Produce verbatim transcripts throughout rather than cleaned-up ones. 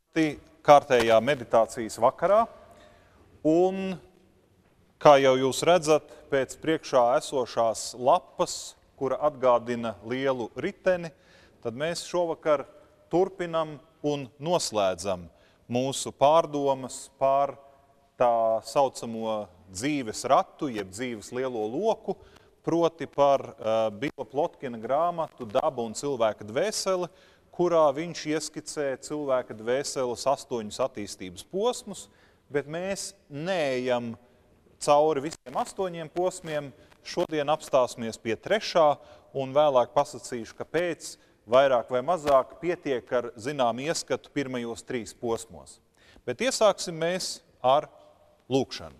Kārtējā meditācijas vakarā, un, kā jau jūs redzat, pēc priekšā esošās lapas, kura atgādina lielu riteni, tad mēs šovakar turpinam un noslēdzam mūsu pārdomas par tā saucamo dzīves ratu, jeb dzīves lielo loku, proti par uh, Bila Plotkina grāmatu Daba un cilvēka dvēsele, kurā viņš ieskicē cilvēka dvēseles astoņus attīstības posmus, bet mēs neejam cauri visiem astoņiem posmiem. Šodien apstāsimies pie trešā un vēlāk pasacīšu, kāpēc vairāk vai mazāk pietiek ar zinām ieskatu pirmajos trīs posmos. Bet iesāksim mēs ar lūkšanu.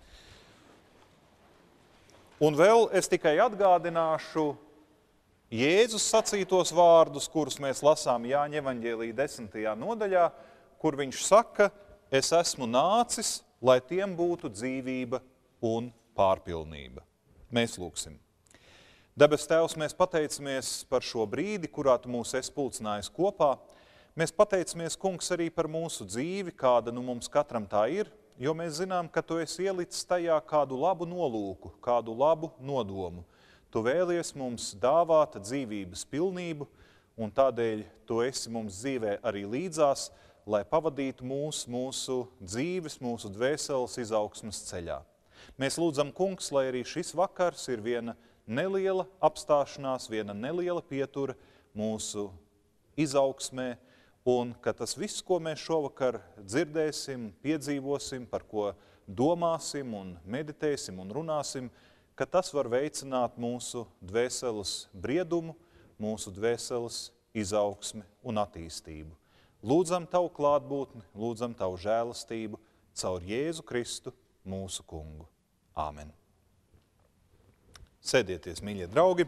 Un vēl es tikai atgādināšu Jēzus sacītos vārdus, kurus mēs lasām Jāņa evaņģēlija desmitajā nodaļā, kur viņš saka, es esmu nācis, lai tiem būtu dzīvība un pārpilnība. Mēs lūksim. Debes Tēvs, mēs pateicamies par šo brīdi, kurā tu mūs esi pulcinājis kopā. Mēs pateicamies, Kungs, arī par mūsu dzīvi, kāda nu mums katram tā ir, jo mēs zinām, ka tu esi ielicis tajā kādu labu nolūku, kādu labu nodomu. Tu vēlies mums dāvāt dzīvības pilnību, un tādēļ tu esi mums dzīvē arī līdzās, lai pavadītu mūs, mūsu dzīves, mūsu dvēseles izaugsmes ceļā. Mēs lūdzam, Kungs, lai arī šis vakars ir viena neliela apstāšanās, viena neliela pietura mūsu izaugsmē, un ka tas viss, ko mēs šovakar dzirdēsim, piedzīvosim, par ko domāsim un meditēsim un runāsim, ka tas var veicināt mūsu dvēseles briedumu, mūsu dvēseles izaugsmi un attīstību. Lūdzam tavu klātbūtni, lūdzam tavu žēlastību caur Jēzu Kristu, mūsu kungu. Āmen. Sēdieties, mīļie draugi.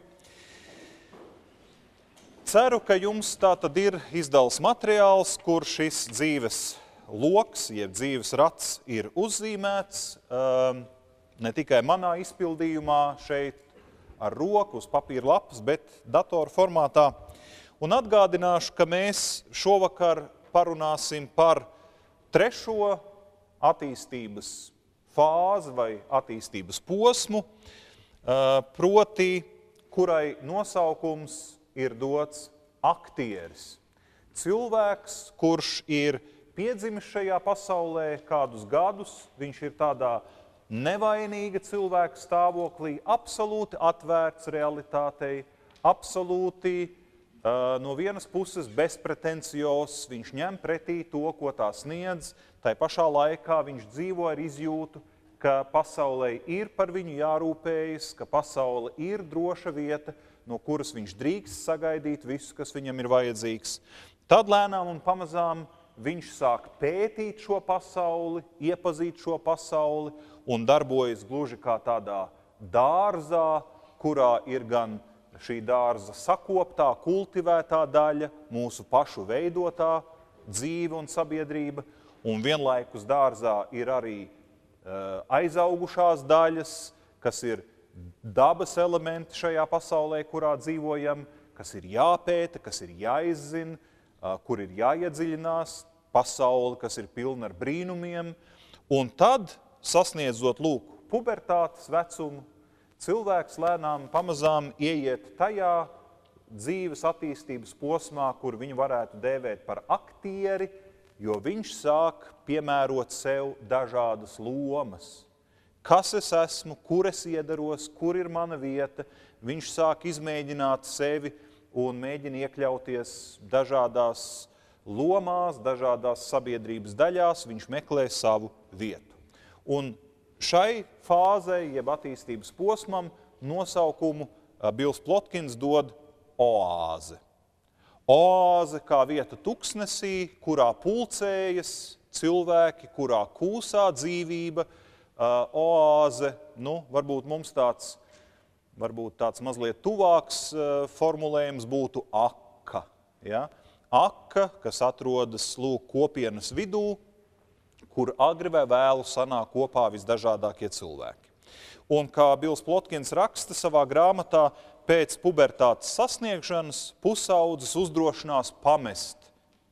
Ceru, ka jums tā tad ir izdals materiāls, kur šis dzīves loks, jeb dzīves rats ir uzzīmēts, um, ne tikai manā izpildījumā šeit ar roku uz papīra lapas, bet datoru formātā. Un atgādināšu, ka mēs šovakar parunāsim par trešo attīstības fāzi vai attīstības posmu, proti, kurai nosaukums ir dots aktieris. Cilvēks, kurš ir piedzimis šajā pasaulē kādus gadus, viņš ir tādā nevainīga cilvēka stāvoklī, absolūti atvērts realitātei, absolūti uh, no vienas puses bezpretencios, viņš ņem pretī to, ko tā sniedz, tai pašā laikā viņš dzīvo ar izjūtu, ka pasaulē ir par viņu jārūpējas, ka pasaule ir droša vieta, no kuras viņš drīkst sagaidīt visu, kas viņam ir vajadzīgs. Tad lēnām un pamazām viņš sāk pētīt šo pasauli, iepazīt šo pasauli un darbojas gluži kā tādā dārzā, kurā ir gan šī dārza sakoptā, kultivētā daļa, mūsu pašu veidotā dzīve un sabiedrība, un vienlaikus dārzā ir arī uh, aizaugušās daļas, kas ir dabas elementi šajā pasaulē, kurā dzīvojam, kas ir jāpēta, kas ir jāizzina, kur ir jāiedziļinās, pasauli, kas ir pilna ar brīnumiem, un tad, sasniedzot lūk pubertātes vecumu, cilvēks lēnām pamazām ieiet tajā dzīves attīstības posmā, kur viņu varētu dēvēt par aktieri, jo viņš sāk piemērot sev dažādas lomas. Kas es esmu, kur es iedaros, kur ir mana vieta, viņš sāk izmēģināt sevi un mēģina iekļauties dažādās lomās, dažādās sabiedrības daļās, viņš meklē savu vietu. Un šai fāzei, jeb attīstības posmam, nosaukumu Bils Plotkins dod oāze. Oāze kā vieta tuksnesī, kurā pulcējas cilvēki, kurā kūsā dzīvība. Oāze, nu, varbūt mums tāds Varbūt tāds mazliet tuvāks uh, formulējums būtu akka. Ja? Akka, kas atrodas lūk kopienas vidū, kur agri vai vēlu sanāk kopā visdažādākie cilvēki. Un kā Bils Plotkins raksta savā grāmatā, pēc pubertātes sasniegšanas pusaudzis uzdrošinās pamest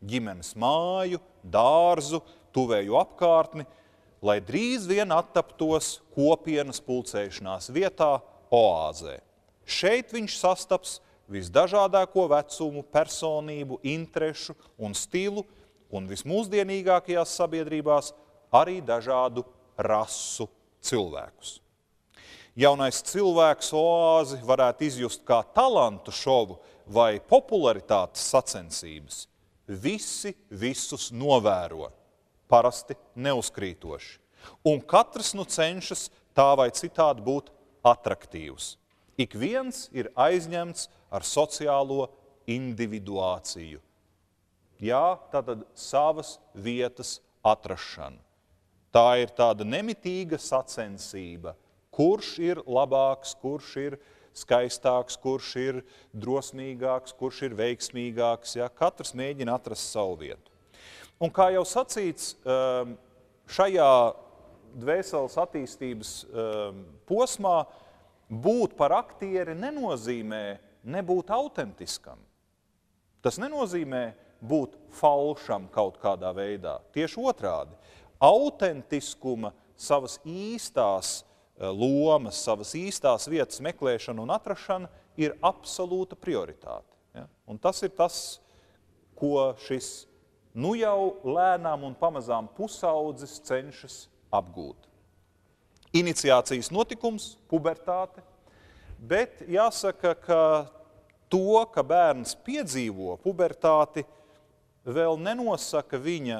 ģimenes māju, dārzu, tuvēju apkārtni, lai drīz vien attaptos kopienas pulcēšanās vietā oāzē. Šeit viņš sastaps visdažādāko vecumu, personību, interešu un stilu, un vismūsdienīgākajās sabiedrībās arī dažādu rasu cilvēkus. Jaunais cilvēks oāzi varētu izjust kā talantu šovu vai popularitātes sacensības. Visi visus novēro, parasti neuzkrītoši, un katrs nu cenšas tā vai citādi būt atraktīvs. Ik viens ir aizņemts ar sociālo individuāciju. Jā, tātad savas vietas atrašana. Tā ir tāda nemitīga sacensība, kurš ir labāks, kurš ir skaistāks, kurš ir drosmīgāks, kurš ir veiksmīgāks. Ja? Katrs mēģina atrast savu vietu. Un kā jau sacīts, šajā dvēseles attīstības posmā būt par aktieri nenozīmē nebūt autentiskam. Tas nenozīmē būt falšam kaut kādā veidā. Tieši otrādi. Autentiskuma, savas īstās lomas, savas īstās vietas meklēšana un atrašana ir absolūta prioritāte. Ja? Un tas ir tas, ko šis nu jau lēnām un pamazām pusaudzis cenšas apgūt. Iniciācijas notikums, pubertāte, bet jāsaka, ka to, ka bērns piedzīvo pubertāti, vēl nenosaka viņa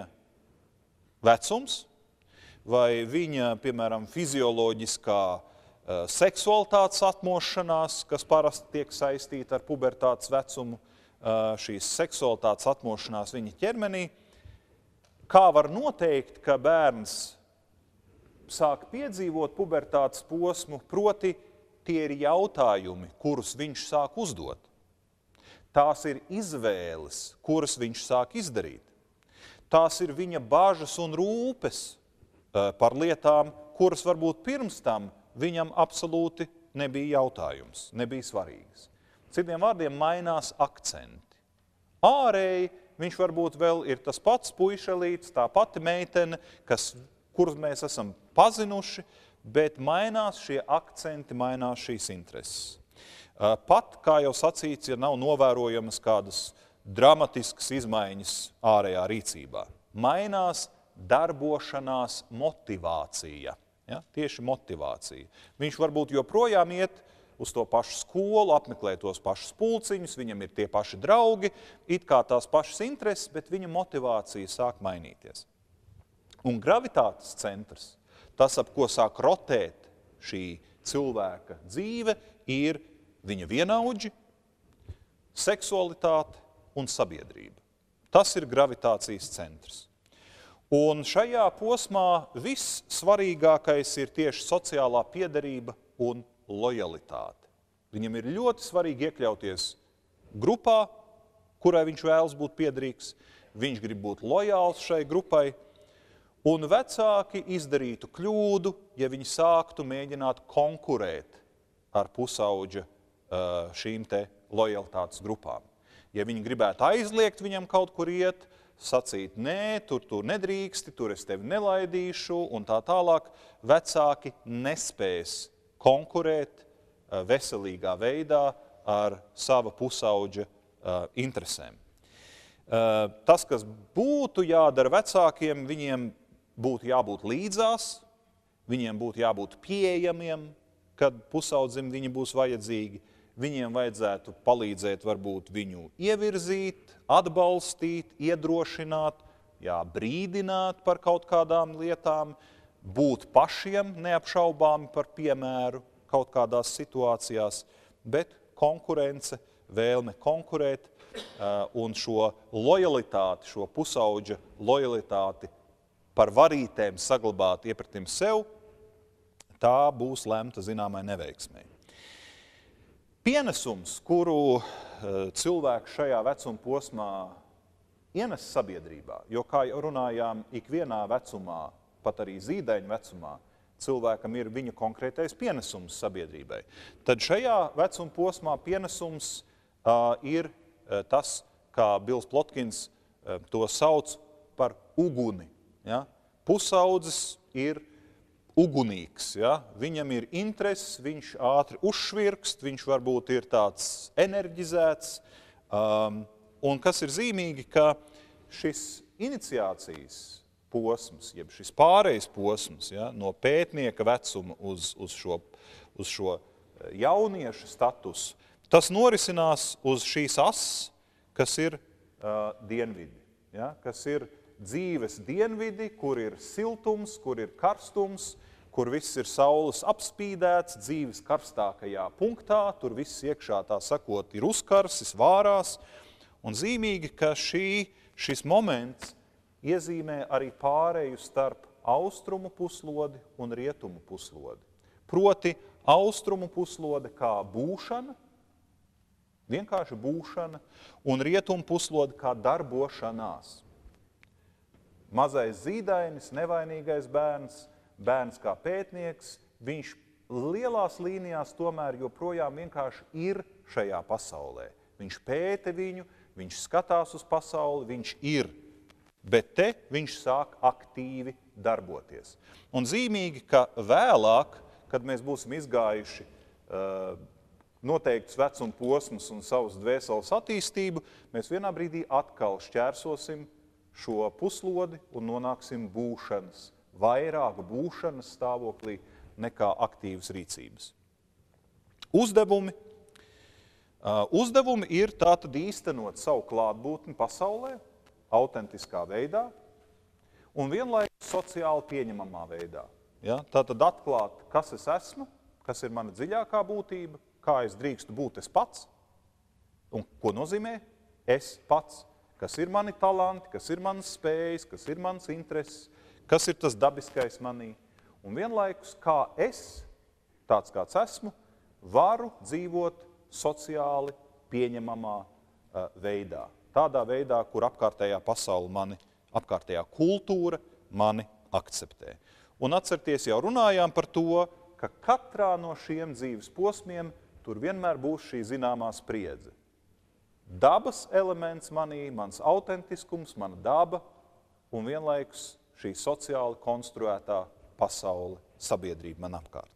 vecums vai viņa, piemēram, fizioloģiskā seksualitātes atmošanās, kas parasti tiek saistīta ar pubertātes vecumu, šīs seksualitātes atmošanās viņa ķermenī. Kā var noteikt, ka bērns sāk piedzīvot pubertātes posmu, proti tie ir jautājumi, kurus viņš sāk uzdot. Tās ir izvēles, kuras viņš sāk izdarīt. Tās ir viņa bažas un rūpes par lietām, kuras varbūt pirms tam viņam absolūti nebija jautājums, nebija svarīgas. Citiem vārdiem mainās akcenti. Ārēji viņš varbūt vēl ir tas pats puišelīts, tā pati meitene, kas kurus mēs esam pazinuši, bet mainās šie akcenti, mainās šīs intereses. Pat, kā jau sacīts, ja nav novērojamas kādas dramatiskas izmaiņas ārējā rīcībā. Mainās darbošanās motivācija. Ja? Tieši motivācija. Viņš varbūt joprojām iet uz to pašu skolu, apmeklē tos pašus pulciņus, viņam ir tie paši draugi, it kā tās pašas intereses, bet viņa motivācija sāk mainīties. Un gravitātes centrs, tas, ap ko sāk rotēt šī cilvēka dzīve, ir viņa vienaudži, seksualitāte un sabiedrība. Tas ir gravitācijas centrs. Un šajā posmā viss svarīgākais ir tieši sociālā piederība un lojalitāte. Viņam ir ļoti svarīgi iekļauties grupā, kurai viņš vēlas būt piederīgs, viņš grib būt lojāls šai grupai, un vecāki izdarītu kļūdu, ja viņi sāktu mēģināt konkurēt ar pusauģa šīm te lojalitātes grupām. Ja viņi gribētu aizliegt viņam kaut kur iet, sacīt, nē, tur tu nedrīksti, tur es tevi nelaidīšu, un tā tālāk, vecāki nespēs konkurēt veselīgā veidā ar sava pusauģa interesēm. Tas, kas būtu jādara vecākiem, viņiem būtu jābūt līdzās, viņiem būtu jābūt pieejamiem, kad pusaudzim viņi būs vajadzīgi. Viņiem vajadzētu palīdzēt varbūt viņu ievirzīt, atbalstīt, iedrošināt, jā, brīdināt par kaut kādām lietām, būt pašiem neapšaubāmi par piemēru kaut kādās situācijās, bet konkurence, vēlme konkurēt un šo lojalitāti, šo pusauģa lojalitāti par varītēm saglabāt iepratim sev, tā būs lemta zināmai neveiksmei. Pienesums, kuru cilvēks šajā vecuma posmā ienes sabiedrībā, jo, kā jau runājām, ikvienā vecumā, pat arī zīdaiņu vecumā, cilvēkam ir viņa konkrētais pienesums sabiedrībai. Tad šajā vecuma posmā pienesums uh, ir uh, tas, kā Bils Plotkins to sauc par uguni. Ja? Pusaudzis ir ugunīgs. Ja? Viņam ir intereses, viņš ātri uzšvirkst, viņš varbūt ir tāds enerģizēts. Um, un kas ir zīmīgi, ka šis iniciācijas posms, jeb šis pārejas posms, ja, no pētnieka vecuma uz, uz, šo, uz šo jaunieša statusu, tas norisinās uz šīs asas, kas ir uh, dienvidi, ja, kas ir dzīves dienvidi, kur ir siltums, kur ir karstums, kur viss ir saules apspīdēts, dzīves karstākajā punktā, tur viss iekšā, tā sakot, ir uzkarsis, vārās, un zīmīgi, ka šī, šis moments iezīmē arī pāreju starp austrumu puslodi un rietumu puslodi. Proti, austrumu puslode kā būšana, vienkārši būšana, un rietumu puslode kā darbošanās. Mazais zīdainis, nevainīgais bērns, bērns kā pētnieks, viņš lielās līnijās tomēr joprojām vienkārši ir šajā pasaulē. Viņš pēta viņu, viņš skatās uz pasauli, viņš ir. Bet te viņš sāk aktīvi darboties. Un zīmīgi, ka vēlāk, kad mēs būsim izgājuši uh, noteikts vecuma posmus un savas dvēseles attīstību, mēs vienā brīdī atkal šķērsosim šo puslodi un nonāksim būšanas, vairāk būšanas stāvoklī nekā aktīvas rīcības. Uzdevumi. Uh, uzdevumi ir tātad īstenot savu klātbūtni pasaulē, autentiskā veidā un vienlaikus sociāli pieņemamā veidā. Ja? Tātad atklāt, kas es esmu, kas ir mana dziļākā būtība, kā es drīkstu būt es pats, un ko nozīmē es pats, kas ir mani talanti, kas ir manas spējas, kas ir manas intereses, kas ir tas dabiskais manī, un vienlaikus, kā es, tāds kāds esmu, varu dzīvot sociāli pieņemamā uh, veidā. Tādā veidā, kur apkārtējā pasaule mani, apkārtējā kultūra mani akceptē. Un atcerieties, jau runājām par to, ka katrā no šiem dzīves posmiem tur vienmēr būs šī zināmā spriedze. Dabas elements manī, mans autentiskums, mana daba un vienlaikus šī sociāli konstruētā pasaule, sabiedrība man apkārt.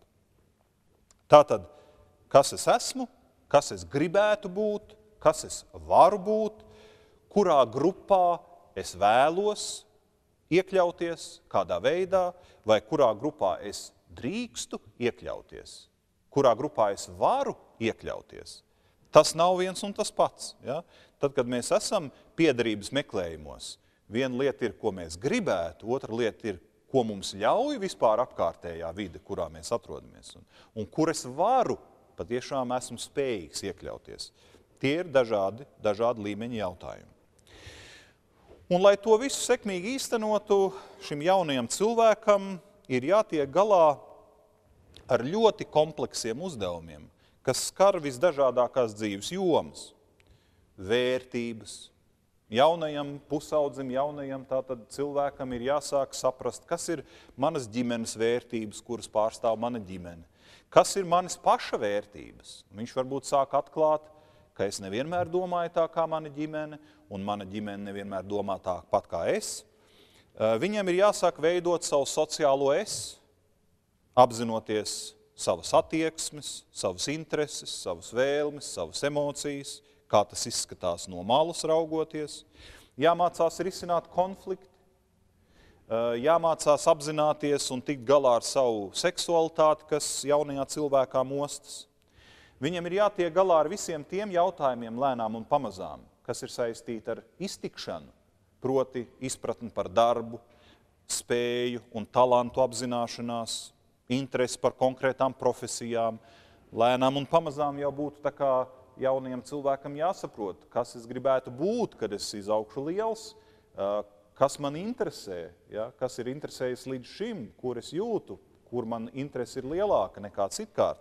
Tātad, kas es esmu, kas es gribētu būt, kas es varu būt, kurā grupā es vēlos iekļauties, kādā veidā, vai kurā grupā es drīkstu iekļauties, kurā grupā es varu iekļauties. Tas nav viens un tas pats. Ja? Tad, kad mēs esam piederības meklējumos, viena lieta ir, ko mēs gribētu, otra lieta ir, ko mums ļauj vispār apkārtējā vide, kurā mēs atrodamies, un, un kur es varu, patiešām esmu spējīgs iekļauties. Tie ir dažādi, dažādi līmeņi jautājumi. Un, lai to visu sekmīgi īstenotu, šim jaunajam cilvēkam ir jātiek galā ar ļoti kompleksiem uzdevumiem, kas skar visdažādākās dzīves jomas, vērtības. Jaunajam pusaudzim, jaunajam tātad cilvēkam ir jāsāk saprast, kas ir manas ģimenes vērtības, kuras pārstāv mana ģimene. Kas ir manas paša vērtības? Viņš varbūt sāk atklāt, ka es nevienmēr domāju tā kā mana ģimene, un mana ģimene nevienmēr domā tā pat kā es. Viņam ir jāsāk veidot savu sociālo es, apzinoties savas attieksmes, savas intereses, savas vēlmes, savas emocijas, kā tas izskatās no malas raugoties. Jāmācās risināt konflikti, jāmācās apzināties un tikt galā ar savu seksualitāti, kas jaunajā cilvēkā mostas. Viņam ir jātiek galā ar visiem tiem jautājumiem lēnām un pamazām, kas ir saistīti ar iztikšanu, proti izpratni par darbu, spēju un talantu apzināšanās, interesi par konkrētām profesijām. Lēnām un pamazām jau būtu tā kā jaunajam cilvēkam jāsaprot, kas es gribētu būt, kad es izaugšu liels, kas man interesē, ja? Kas ir interesējis līdz šim, kur es jūtu, kur man interesi ir lielāka nekā citkārt.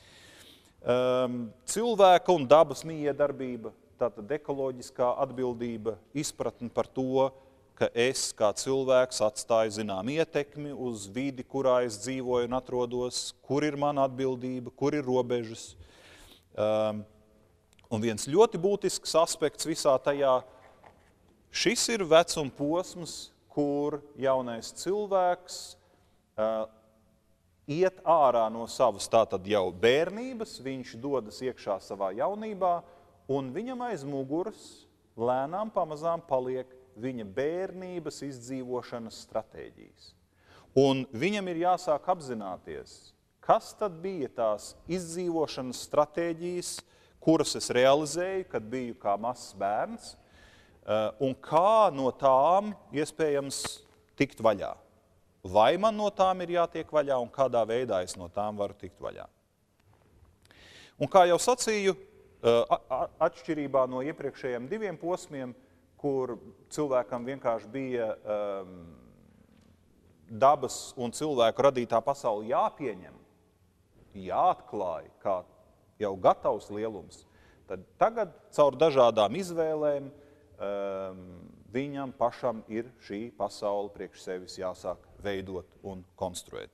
Um, cilvēka un dabas mijiedarbība, tātad ekoloģiskā atbildība, izpratni par to, ka es kā cilvēks atstāju zinām ietekmi uz vidi, kurā es dzīvoju un atrodos, kur ir mana atbildība, kur ir robežas. Um, un viens ļoti būtisks aspekts visā tajā, Šis ir vecuma posms, kur jaunais cilvēks uh, iet ārā no savas tātad jau bērnības, viņš dodas iekšā savā jaunībā, un viņam aiz muguras lēnām pamazām paliek viņa bērnības izdzīvošanas stratēģijas. Un viņam ir jāsāk apzināties, kas tad bija tās izdzīvošanas stratēģijas, kuras es realizēju, kad biju kā mazs bērns, un kā no tām iespējams tikt vaļā. Vai man no tām ir jātiek vaļā un kādā veidā es no tām varu tikt vaļā. Un kā jau sacīju, atšķirībā no iepriekšējiem diviem posmiem, kur cilvēkam vienkārši bija um, dabas un cilvēku radītā pasauli jāpieņem, jāatklāj kā jau gatavs lielums, tad tagad caur dažādām izvēlēm um, viņam pašam ir šī pasaule priekš sevis jāsāk veidot un konstruēt.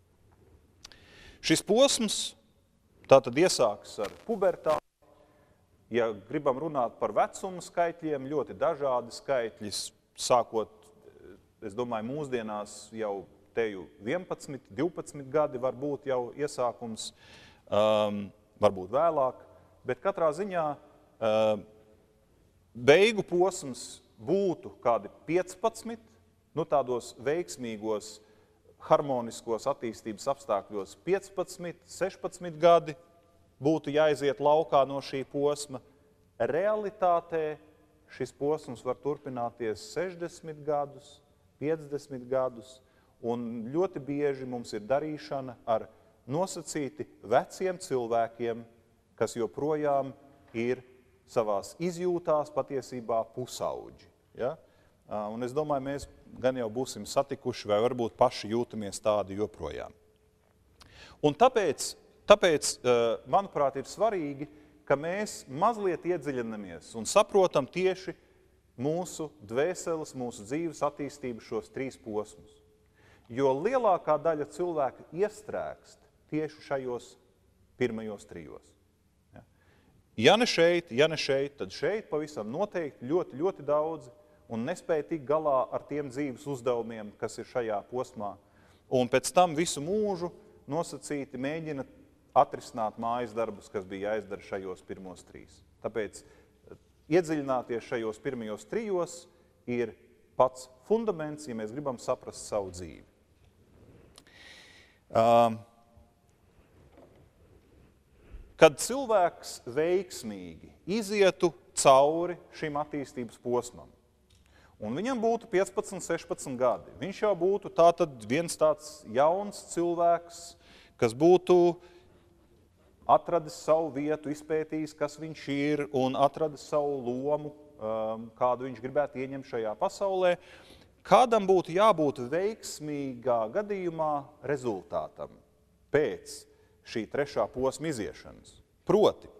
Šis posms tātad iesāks ar pubertāti. Ja gribam runāt par vecuma skaitļiem, ļoti dažādi skaitļi, sākot, es domāju, mūsdienās jau teju vienpadsmit, divpadsmit gadi var būt jau iesākums, um, varbūt vēlāk, bet katrā ziņā um, beigu posms būtu kādi piecpadsmit, nu tādos veiksmīgos, harmoniskos attīstības apstākļos piecpadsmit, sešpadsmit gadi būtu jāiziet laukā no šī posma. Realitātē šis posms var turpināties sešdesmit gadus, piecdesmit gadus, un ļoti bieži mums ir darīšana ar nosacīti veciem cilvēkiem, kas joprojām ir savās izjūtās patiesībā pusauģi. Ja? Un es domāju, mēs gan jau būsim satikuši, vai varbūt paši jūtamies tādi joprojām. Un tāpēc, tāpēc, manuprāt, ir svarīgi, ka mēs mazliet iedziļinamies un saprotam tieši mūsu dvēseles, mūsu dzīves attīstību šos trīs posmus. Jo lielākā daļa cilvēku iestrēgst tieši šajos pirmajos trijos. Ja? Ja ne šeit, ja ne šeit, tad šeit pavisam noteikti ļoti, ļoti daudzi un nespēja tikt galā ar tiem dzīves uzdevumiem, kas ir šajā posmā. Un pēc tam visu mūžu nosacīti mēģina atrisināt mājas darbus, kas bija jāizdara šajos pirmos trīs. Tāpēc iedziļināties šajos pirmajos trijos ir pats fundaments, ja mēs gribam saprast savu dzīvi. Kad cilvēks veiksmīgi izietu cauri šim attīstības posmam, un viņam būtu piecpadsmit, sešpadsmit gadi, viņš jau būtu tātad viens tāds jauns cilvēks, kas būtu atradis savu vietu, izpētījis, kas viņš ir, un atradis savu lomu, kādu viņš gribētu ieņemt šajā pasaulē, kādam būtu jābūt veiksmīgā gadījumā rezultātam pēc šī trešā posma iziešanas. Proti,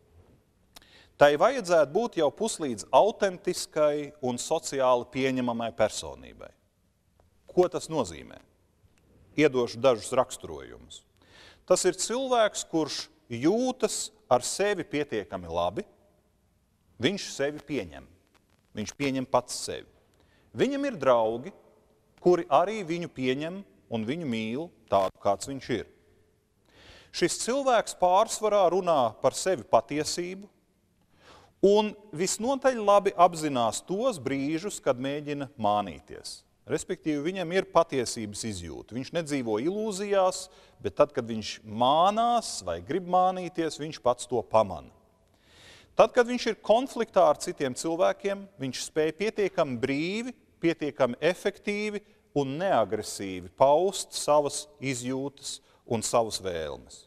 tai vajadzētu būt jau puslīdz autentiskai un sociāli pieņemamai personībai. Ko tas nozīmē? Iedošu dažus raksturojumus. Tas ir cilvēks, kurš jūtas ar sevi pietiekami labi, viņš sevi pieņem. Viņš pieņem pats sevi. Viņam ir draugi, kuri arī viņu pieņem un viņu mīl tādu, kāds viņš ir. Šis cilvēks pārsvarā runā par sevi patiesību un visnotaļ labi apzinās tos brīžus, kad mēģina mānīties. Respektīvi, viņam ir patiesības izjūta. Viņš nedzīvo ilūzijās, bet tad, kad viņš mānās vai grib mānīties, viņš pats to pamana. Tad, kad viņš ir konfliktā ar citiem cilvēkiem, viņš spēj pietiekami brīvi, pietiekami efektīvi un neagresīvi paust savas izjūtas un savas vēlmes.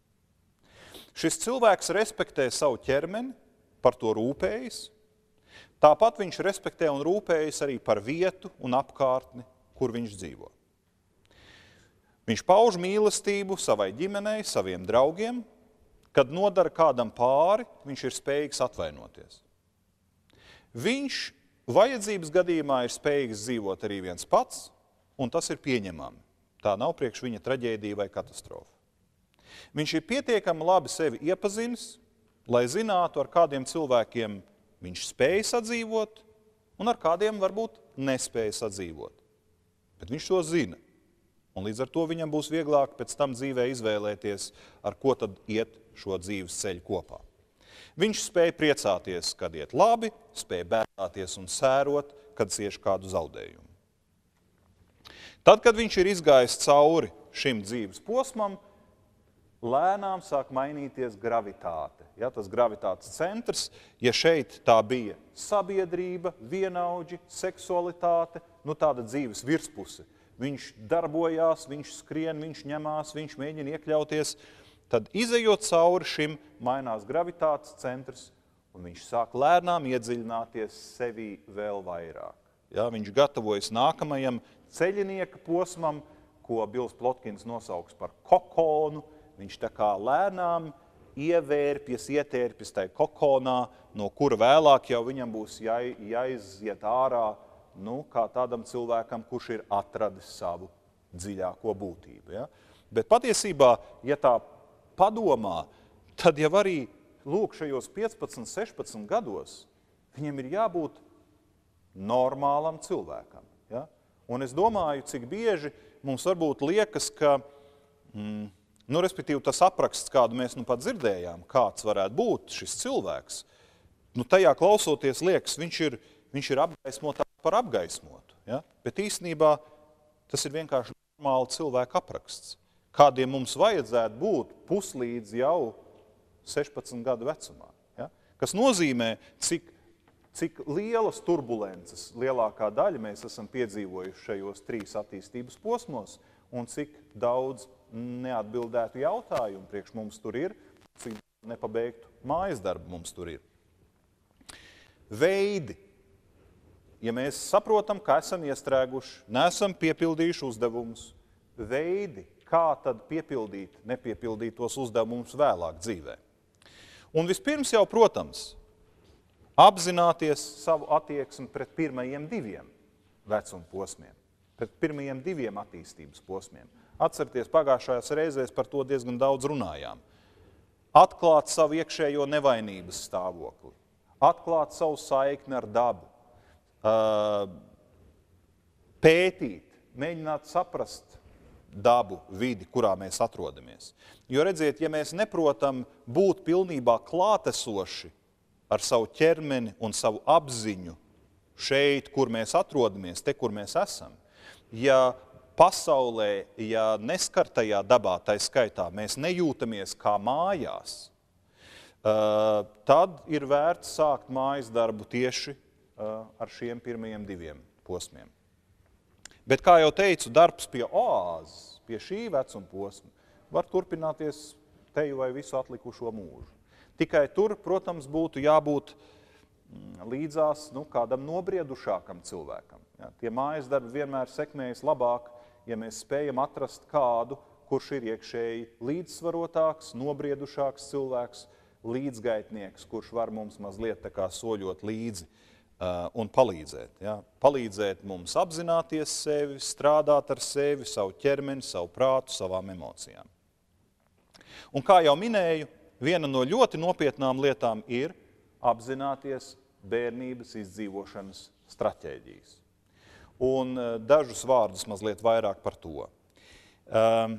Šis cilvēks respektē savu ķermeni, par to rūpējas. Tāpat viņš respektē un rūpējas arī par vietu un apkārtni, kur viņš dzīvo. Viņš pauž mīlestību savai ģimenei, saviem draugiem. Kad nodara kādam pāri, viņš ir spējīgs atvainoties. Viņš vajadzības gadījumā ir spējīgs dzīvot arī viens pats, un tas ir pieņemami. Tā nav priekš viņa traģēdija vai katastrofa. Viņš ir pietiekami labi sevi iepazinis, lai zinātu, ar kādiem cilvēkiem viņš spēja sadzīvot un ar kādiem varbūt nespēja sadzīvot. Bet viņš to zina. Un līdz ar to viņam būs vieglāk pēc tam dzīvē izvēlēties, ar ko tad iet šo dzīves ceļu kopā. Viņš spēja priecāties, kad iet labi, spēja bēdāties un sērot, kad cieš kādu zaudējumu. Tad, kad viņš ir izgājis cauri šim dzīves posmam, lēnām sāk mainīties gravitāte. Ja, tas gravitātes centrs, ja šeit tā bija sabiedrība, vienaudži, seksualitāte, nu tāda dzīves virspuse. Viņš darbojās, viņš skrien, viņš ņemās, viņš mēģina iekļauties, tad izejot cauri šim mainās gravitātes centrs, un viņš sāk lēnām iedziļināties sevī vēl vairāk. Ja, viņš gatavojas nākamajam ceļinieka posmam, ko Bils Plotkins nosauks par kokonu. Viņš tā kā lēnām ievērpjas, ietērpjas tai kokonā, no kura vēlāk jau viņam būs jā, jāiziet ārā, nu, kā tādam cilvēkam, kurš ir atradis savu dziļāko būtību. Ja? Bet patiesībā, ja tā padomā, tad jau arī lūk šajos piecpadsmit, sešpadsmit gados viņam ir jābūt normālam cilvēkam. Ja? Un es domāju, cik bieži mums varbūt liekas, ka, mm, nu, respektīvi tas apraksts, kādu mēs nu pat dzirdējām, kāds varētu būt šis cilvēks, nu, tajā klausoties liekas, viņš ir, viņš ir apgaismotā par apgaismotu. Ja? Bet īstenībā tas ir vienkārši normāli cilvēka apraksts, kādiem mums vajadzētu būt puslīdz jau sešpadsmit gadu vecumā. Ja? Kas nozīmē, cik, cik lielas turbulences lielākā daļa mēs esam piedzīvojuši šajos trīs attīstības posmos un cik daudz neatbildētu jautājumu priekš mums tur ir, cik nepabeigtu mājas darbu mums tur ir. Veidi. Ja mēs saprotam, ka esam iestrēguši, neesam piepildījuši uzdevumus, veidi, kā tad piepildīt nepiepildītos uzdevumus vēlāk dzīvē. Un vispirms jau, protams, apzināties savu attieksmi pret pirmajiem diviem vecuma posmiem, pret pirmajiem diviem attīstības posmiem. Atcerieties, pagājušajās reizēs par to diezgan daudz runājām. Atklāt savu iekšējo nevainības stāvokli, atklāt savu saikni ar dabu, pētīt, mēģināt saprast dabu, vidi, kurā mēs atrodamies. Jo redziet, ja mēs neprotam būt pilnībā klātesoši ar savu ķermeni un savu apziņu šeit, kur mēs atrodamies, te, kur mēs esam, ja pasaulē, ja neskartajā dabā, tai skaitā, mēs nejūtamies kā mājās, tad ir vērts sākt mājas darbu tieši ar šiem pirmajiem diviem posmiem. Bet, kā jau teicu, darbs pie oāzes, pie šī vecuma posma, var turpināties teju vai visu atlikušo mūžu. Tikai tur, protams, būtu jābūt līdzās nu, kādam nobriedušākam cilvēkam. Ja, tie mājas darbi vienmēr sekmējas labāk, ja mēs spējam atrast kādu, kurš ir iekšēji līdzsvarotāks, nobriedušāks cilvēks, līdzgaitnieks, kurš var mums mazliet tā kā soļot līdzi uh, un palīdzēt. Ja? Palīdzēt mums apzināties sevi, strādāt ar sevi, savu ķermeni, savu prātu, savām emocijām. Un kā jau minēju, viena no ļoti nopietnām lietām ir apzināties bērnības izdzīvošanas stratēģijas. Un uh, dažus vārdus mazliet vairāk par to. Um,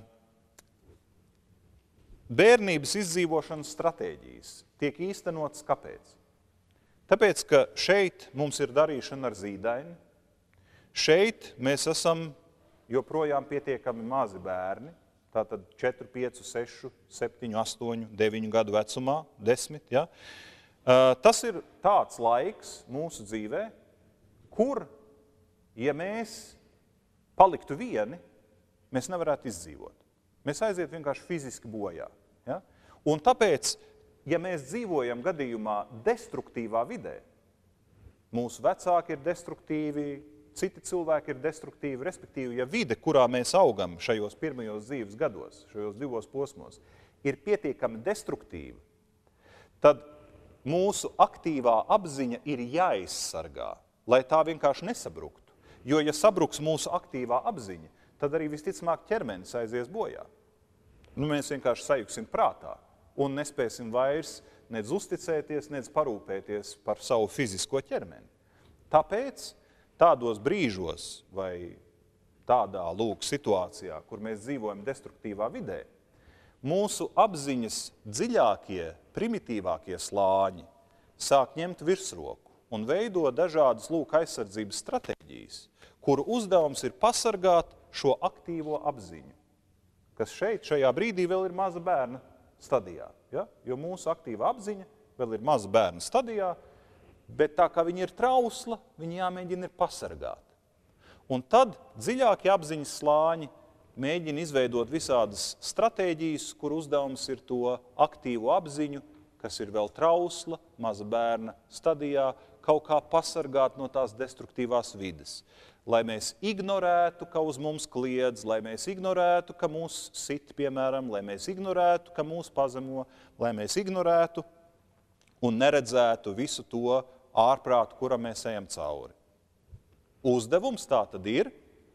Bērnības izdzīvošanas stratēģijas tiek īstenotas kāpēc? Tāpēc, ka šeit mums ir darīšana ar zīdaini, šeit mēs esam joprojām pietiekami mazi bērni, tātad četri, pieci, seši, septiņi, astoņi, deviņi gadu vecumā, desmit. Ja? Tas ir tāds laiks mūsu dzīvē, kur, ja mēs paliktu vieni, mēs nevarētu izdzīvot. Mēs aiziet vienkārši fiziski bojā. Ja? Un tāpēc, ja mēs dzīvojam gadījumā destruktīvā vidē, mūsu vecāki ir destruktīvi, citi cilvēki ir destruktīvi, respektīvi, ja vide, kurā mēs augam šajos pirmajos dzīves gados, šajos divos posmos, ir pietiekami destruktīva, tad mūsu aktīvā apziņa ir jāizsargā, lai tā vienkārši nesabruktu. Jo, ja sabruks mūsu aktīvā apziņa, tad arī visticamāk ķermenis aizies bojā. Nu, mēs vienkārši sajuksim prātā un nespēsim vairs nedz uzticēties, nedz parūpēties par savu fizisko ķermeni. Tāpēc tādos brīžos vai tādā lūk situācijā, kur mēs dzīvojam destruktīvā vidē, mūsu apziņas dziļākie, primitīvākie slāņi sāk ņemt virsroku un veido dažādas lūk aizsardzības stratēģijas, kuru uzdevums ir pasargāt šo aktīvo apziņu, kas šeit, šajā brīdī vēl ir maza bērna stadijā. Ja? Jo mūsu aktīva apziņa vēl ir maza bērna stadijā, bet tā kā viņa ir trausla, viņa jāmēģina ir pasargāt. Un tad dziļākie apziņas slāņi mēģina izveidot visādas stratēģijas, kur uzdevums ir to aktīvo apziņu, kas ir vēl trausla, maza bērna stadijā, kaut kā pasargāt no tās destruktīvās vides. Lai mēs ignorētu, ka uz mums kliedz, lai mēs ignorētu, ka mūs sit, piemēram, lai mēs ignorētu, ka mūs pazemo, lai mēs ignorētu un neredzētu visu to ārprātu, kuram mēs ejam cauri. Uzdevums tā tad ir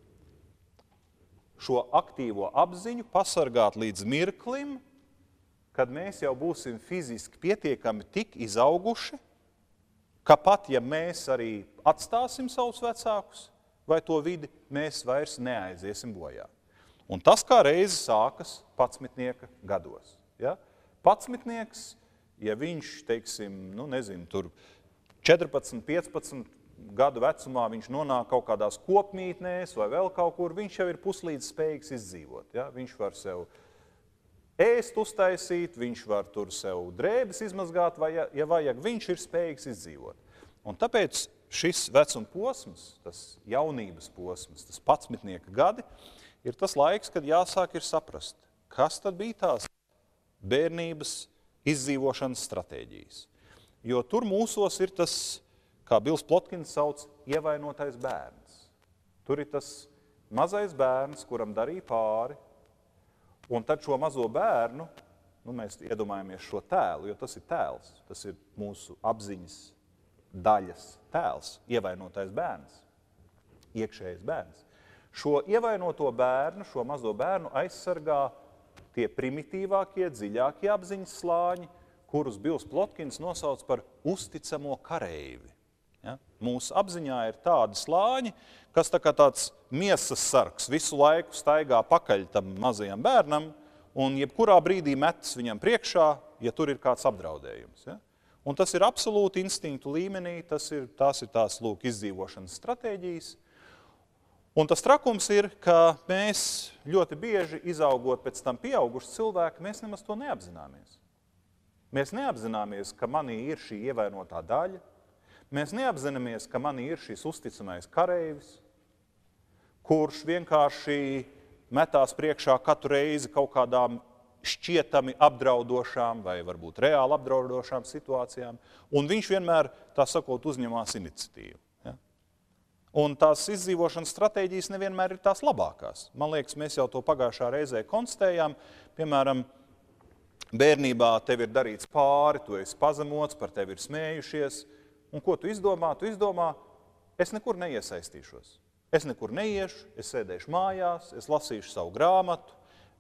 šo aktīvo apziņu pasargāt līdz mirklim, kad mēs jau būsim fiziski pietiekami tik izauguši, ka pat, ja mēs arī atstāsim savus vecākus vai to vidi, mēs vairs neaiziesim bojā. Un tas kā reizi sākas patsmitnieka gados. Ja? Patsmitnieks, ja viņš, teiksim, nu nezinu, tur četrpadsmit, piecpadsmit gadu vecumā viņš nonāk kaut kādās kopmītnēs vai vēl kaut kur, viņš jau ir puslīdz spējīgs izdzīvot. Ja? Viņš var sev ēst uztaisīt, viņš var tur sev drēbes izmazgāt, vai, ja vajag, viņš ir spējīgs izdzīvot. Un tāpēc šis vecuma posms, tas jaunības posms, tas patsmitnieka gadi, ir tas laiks, kad jāsāk ir saprast, kas tad bija tās bērnības izdzīvošanas stratēģijas. Jo tur mūsos ir tas, kā Bils Plotkins sauc, ievainotais bērns. Tur ir tas mazais bērns, kuram darīja pāri, un tad šo mazo bērnu, nu mēs iedomājamies šo tēlu, jo tas ir tēls, tas ir mūsu apziņas daļas tēls, ievainotais bērns, iekšējais bērns. Šo ievainoto bērnu, šo mazo bērnu aizsargā tie primitīvākie, dziļākie apziņas slāņi, kurus Bils Plotkins nosauc par uzticamo kareivi. Ja? Mūsu apziņā ir tādi slāņi, kas tā kā tāds miesas sargs visu laiku staigā pakaļ tam mazajam bērnam un jebkurā brīdī metas viņam priekšā, ja tur ir kāds apdraudējums. Ja? Un tas ir absolūti instinktu līmenī, tas ir, tās ir tās lūk izdzīvošanas stratēģijas. Un tas trakums ir, ka mēs ļoti bieži izaugot pēc tam pieauguši cilvēki, mēs nemaz to neapzināmies. Mēs neapzināmies, ka manī ir šī ievainotā daļa. Mēs neapzināmies, ka manī ir šis uzticamais kareivis, kurš vienkārši metās priekšā katru reizi kaut kādām šķietami apdraudošām vai varbūt reāli apdraudošām situācijām. Un viņš vienmēr, tā sakot, uzņemās iniciatīvu. Ja? Un tās izdzīvošanas stratēģijas nevienmēr ir tās labākās. Man liekas, mēs jau to pagājušā reizē konstatējām. Piemēram, bērnībā tev ir darīts pāri, tu esi pazemots, par tevi ir smējušies. Un ko tu izdomā? Tu izdomā, es nekur neiesaistīšos. Es nekur neiešu, es sēdēšu mājās, es lasīšu savu grāmatu,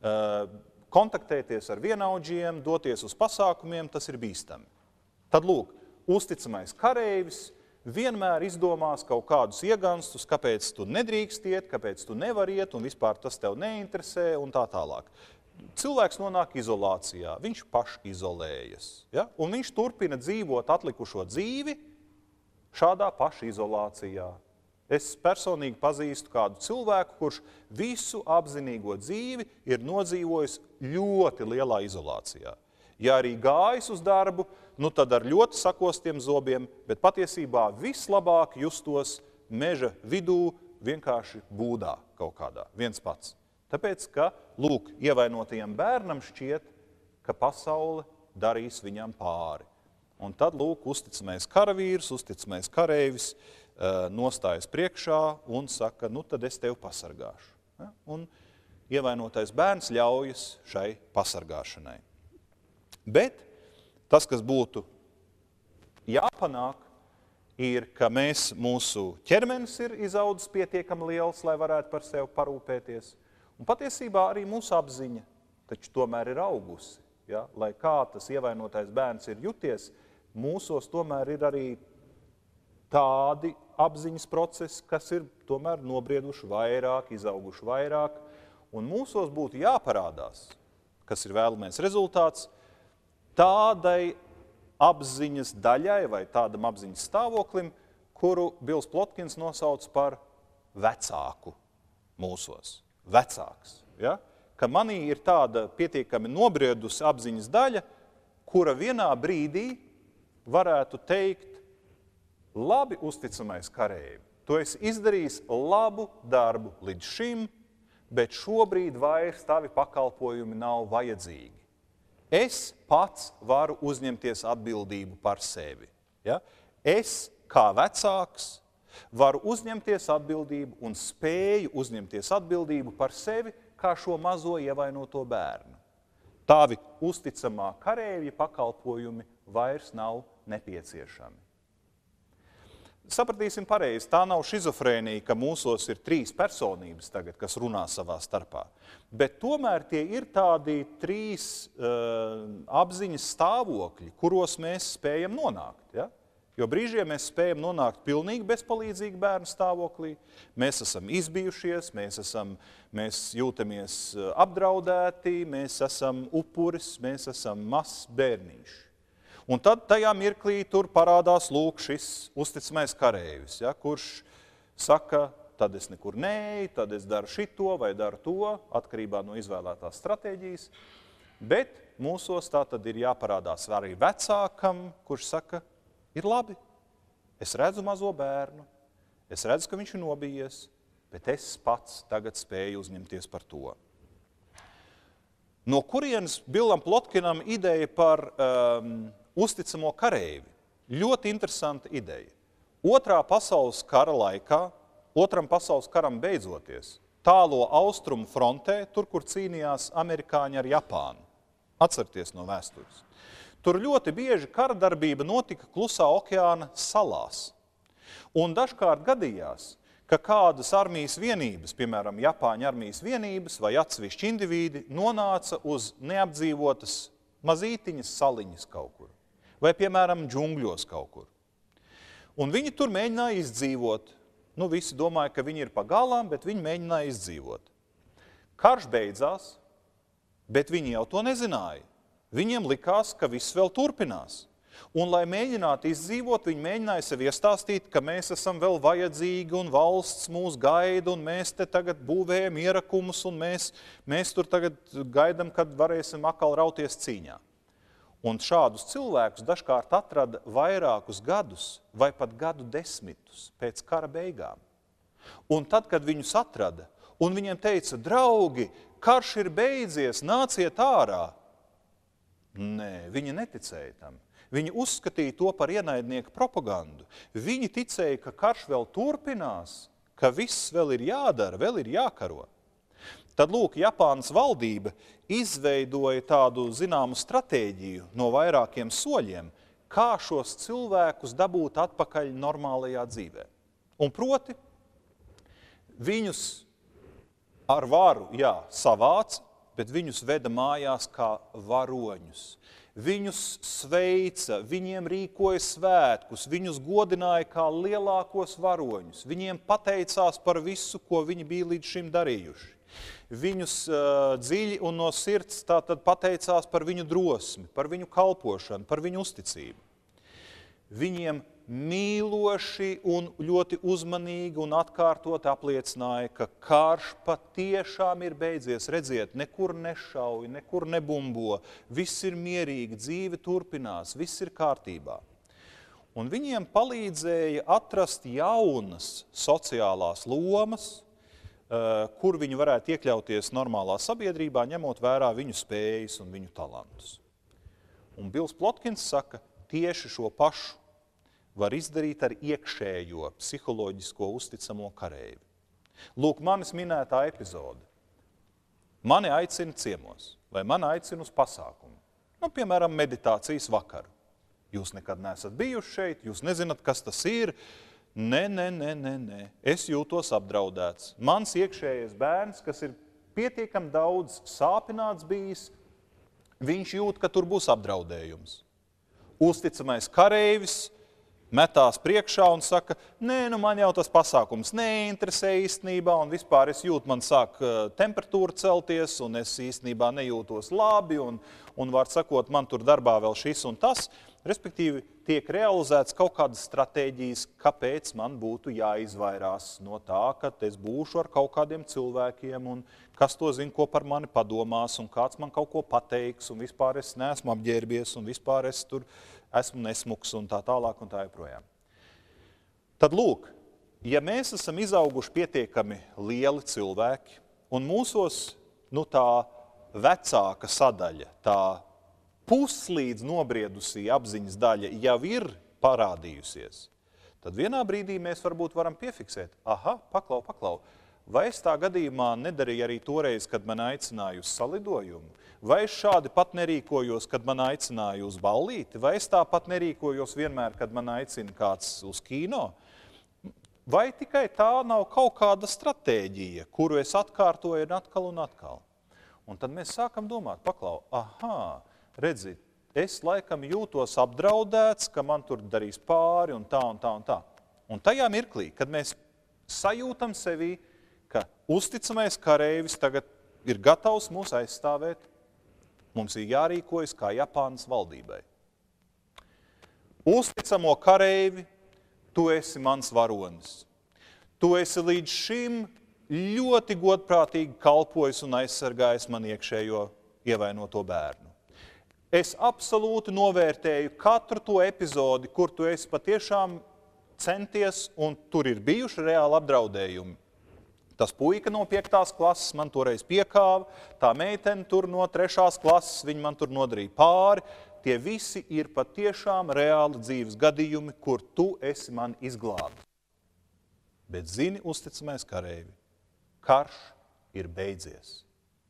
kontaktēties ar vienaudžiem, doties uz pasākumiem, tas ir bīstami. Tad lūk, uzticamais kareivis vienmēr izdomās kaut kādus ieganstus, kāpēc tu nedrīkst iet, kāpēc tu nevar iet, un vispār tas tev neinteresē, un tā tālāk. Cilvēks nonāk izolācijā, viņš pašizolējas, ja? Un viņš turpina dzīvot atlikušo dzīvi šādā pašizolācijā. Es personīgi pazīstu kādu cilvēku, kurš visu apzinīgo dzīvi ir nodzīvojis ļoti lielā izolācijā. Ja arī gājis uz darbu, nu tad ar ļoti sakostiem zobiem, bet patiesībā vislabāk justos meža vidū vienkārši būdā kaut kādā, viens pats. Tāpēc, ka, lūk, ievainotajam bērnam šķiet, ka pasaule darīs viņam pāri. Un tad, lūk, uzticamais karavīrs, uzticamais kareivis nostājas priekšā un saka, nu tad es tevi pasargāšu. Ja? Un ievainotais bērns ļaujas šai pasargāšanai. Bet tas, kas būtu jāpanāk, ir, ka mēs, mūsu ķermenis ir izaudzis pietiekami liels, lai varētu par sevi parūpēties. Un patiesībā arī mūsu apziņa taču tomēr ir augusi. Ja? Lai kā tas ievainotais bērns ir juties, mūsos tomēr ir arī tādi apziņas procesi, kas ir tomēr nobrieduši vairāk, izauguši vairāk, un mūsos būtu jāparādās, kas ir vēlamais rezultāts, tādai apziņas daļai vai tādam apziņas stāvoklim, kuru Bils Plotkins nosauc par vecāku mūsos. Vecāks. Ja? Ka manī ir tāda pietiekami nobriedusi apziņas daļa, kura vienā brīdī varētu teikt, labi, uzticamais kareivi, tu esi izdarījis labu darbu līdz šim, bet šobrīd vairs tavi pakalpojumi nav vajadzīgi. Es pats varu uzņemties atbildību par sevi. Ja? Es, kā vecāks, varu uzņemties atbildību un spēju uzņemties atbildību par sevi, kā šo mazo ievainoto bērnu. Tavi uzticamā kareivja pakalpojumi vairs nav nepieciešami. Sapratīsim pareizi, tā nav šizofrēnija, ka mūsos ir trīs personības tagad, kas runā savā starpā. Bet tomēr tie ir tādi trīs uh, apziņas stāvokļi, kuros mēs spējam nonākt. Ja? Jo brīžiem mēs spējam nonākt pilnīgi bezpalīdzīgi bērnu stāvoklī. Mēs esam izbijušies, mēs, esam, mēs jūtamies apdraudēti, mēs esam upuris, mēs esam mazs bērniņš. Un tad tajā mirklī tur parādās lūk šis uzticamais kareivis, ja, kurš saka, tad es nekur neeju, tad es daru šito vai daru to, atkarībā no izvēlētās stratēģijas. Bet mūsos tā tad ir jāparādās arī vecākam, kurš saka, ir labi, es redzu mazo bērnu, es redzu, ka viņš ir nobijies, bet es pats tagad spēju uzņemties par to. No kurienes Bilam Plotkinam ideja par um, uzticamo kareivi? Ļoti interesanta ideja. Otrā pasaules kara laikā, otram pasaules karam beidzoties, tālo austrumu frontē, tur, kur cīnījās amerikāņi ar Japānu. Atcerieties no vēstures. Tur ļoti bieži kara darbība notika Klusā okeāna salās. Un dažkārt gadījās, ka kādas armijas vienības, piemēram, Japāņu armijas vienības vai atsevišķi indivīdi, nonāca uz neapdzīvotas mazītiņas saliņas kaut kur. Vai, piemēram, džungļos kaut kur. Un viņi tur mēģināja izdzīvot. Nu, visi domāja, ka viņi ir pa galām, bet viņi mēģināja izdzīvot. Karš beidzās, bet viņi jau to nezināja. Viņiem likās, ka viss vēl turpinās. Un, lai mēģinātu izdzīvot, viņi mēģināja sev iestāstīt, ka mēs esam vēl vajadzīgi un valsts mūs gaida un mēs te tagad būvējam ierakumus un mēs, mēs tur tagad gaidam, kad varēsim atkal rauties cīņā. Un šādus cilvēkus dažkārt atrada vairākus gadus vai pat gadu desmitus pēc kara beigām. Un tad, kad viņus atrada un viņiem teica, draugi, karš ir beidzies, nāciet ārā. Nē, viņi neticēja tam. Viņi uzskatīja to par ienaidnieku propagandu. Viņi ticēja, ka karš vēl turpinās, ka viss vēl ir jādara, vēl ir jākaro. Tad, lūk, Japānas valdība izveidoja tādu zināmu stratēģiju no vairākiem soļiem, kā šos cilvēkus dabūt atpakaļ normālajā dzīvē. Un proti, viņus ar varu, jā, savāca, bet viņus veda mājās kā varoņus. Viņus sveica, viņiem rīkoja svētkus, viņus godināja kā lielākos varoņus. Viņiem pateicās par visu, ko viņi bija līdz šim darījuši. Viņus uh, dziļi un no sirds tātad pateicās par viņu drosmi, par viņu kalpošanu, par viņu uzticību. Viņiem mīloši un ļoti uzmanīgi un atkārtot apliecināja, ka karš patiešām ir beidzies. Redziet, nekur nešauj, nekur nebumbo, viss ir mierīgi, dzīve turpinās, viss ir kārtībā. Un viņiem palīdzēja atrast jaunas sociālās lomas, kur viņi varētu iekļauties normālā sabiedrībā, ņemot vērā viņu spējas un viņu talantus. Un Bils Plotkins saka, tieši šo pašu var izdarīt ar iekšējo psiholoģisko uzticamo kareivi. Lūk, manis minētā epizode. Mani aicina ciemos, vai mani aicina uz pasākumu. Nu, piemēram, meditācijas vakaru. Jūs nekad neesat bijuši šeit, jūs nezināt, kas tas ir. Nē, nē, nē, nē, nē. Es jūtos apdraudēts. Mans iekšējais bērns, kas ir pietiekami daudz sāpināts bijis, viņš jūt, ka tur būs apdraudējums. Uzticamais kareivis metās priekšā un saka, nē, nu man jau tas pasākums neinteresē īstenībā, un vispār es jūtu, man sāk temperatūra celties, un es īstenībā nejūtos labi, un, un var sakot, man tur darbā vēl šis un tas. Respektīvi, tiek realizēts kaut kādas stratēģijas, kāpēc man būtu jāizvairās no tā, ka es būšu ar kaut kādiem cilvēkiem, un kas to zina, ko par mani padomās, un kāds man kaut ko pateiks, un vispār es neesmu apģērbies, un vispār es tur esmu nesmuks, un tā tālāk, un tā joprojām. Tad lūk, ja mēs esam izauguši pietiekami lieli cilvēki, un mūsos, nu tā vecāka sadaļa, tā puslīdz nobriedusī apziņas daļa jau ir parādījusies, tad vienā brīdī mēs varbūt varam piefiksēt, aha, paklau, paklau, vai es tā gadījumā nedarīju arī toreiz, kad man aicināja uz salidojumu, vai es šādi pat nerīkojos, kad man aicināja uz ballīti, vai es tā pat nerīkojos vienmēr, kad man aicina kāds uz kino, vai tikai tā nav kaut kāda stratēģija, kuru es atkārtoju atkal un atkal. Un tad mēs sākam domāt, paklau, aha, redzi, es laikam jūtos apdraudēts, ka man tur darīs pāri un tā un tā un tā. Un tajā mirklī, kad mēs sajūtam sevī, ka uzticamais kareivis tagad ir gatavs mūs aizstāvēt, mums ir jārīkojas kā Japānas valdībai. Uzticamo kareivi, tu esi mans varonis. Tu esi līdz šim ļoti godprātīgi kalpojis un aizsargājis man iekšējo ievainoto bērnu. Es absolūti novērtēju katru to epizodi, kur tu esi patiešām centies, un tur ir bijuši reāli apdraudējumi. Tas puika no piektās klases man toreiz piekāva, tā meitene tur no trešās klases, viņa man tur nodarīja pāri. Tie visi ir patiešām reāli dzīves gadījumi, kur tu esi man izglābis. Bet zini, uzticamais kareivi, karš ir beidzies.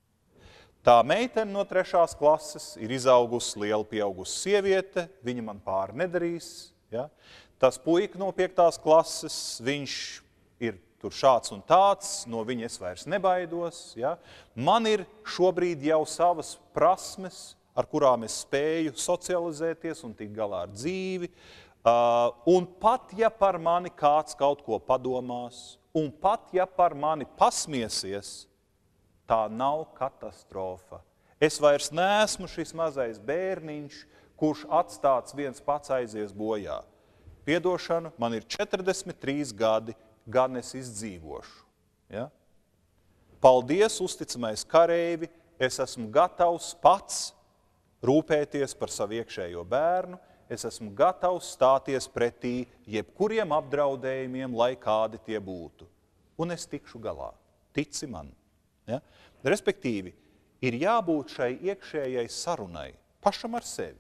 Tā meitene no trešās klases ir izaugusi liela pieaugusi sieviete, viņa man pāri nedarīs. Ja? Tas puika no piektās klases, viņš ir tur šāds un tāds, no viņa es vairs nebaidos. Ja? Man ir šobrīd jau savas prasmes, ar kurām es spēju socializēties un tikt galā ar dzīvi. Uh, un pat ja par mani kāds kaut ko padomās, un pat ja par mani pasmiesies, tā nav katastrofa. Es vairs neesmu šis mazais bērniņš, kurš atstāts viens pats aizies bojā. Piedošanu, man ir četrdesmit trīs gadi, gan es izdzīvošu. Ja? Paldies, uzticamais kareivi, es esmu gatavs pats rūpēties par savu iekšējo bērnu, es esmu gatavs stāties pretī jebkuriem apdraudējumiem, lai kādi tie būtu. Un es tikšu galā. Tici man. Ja? Respektīvi, ir jābūt šai iekšējai sarunai pašam ar sevi.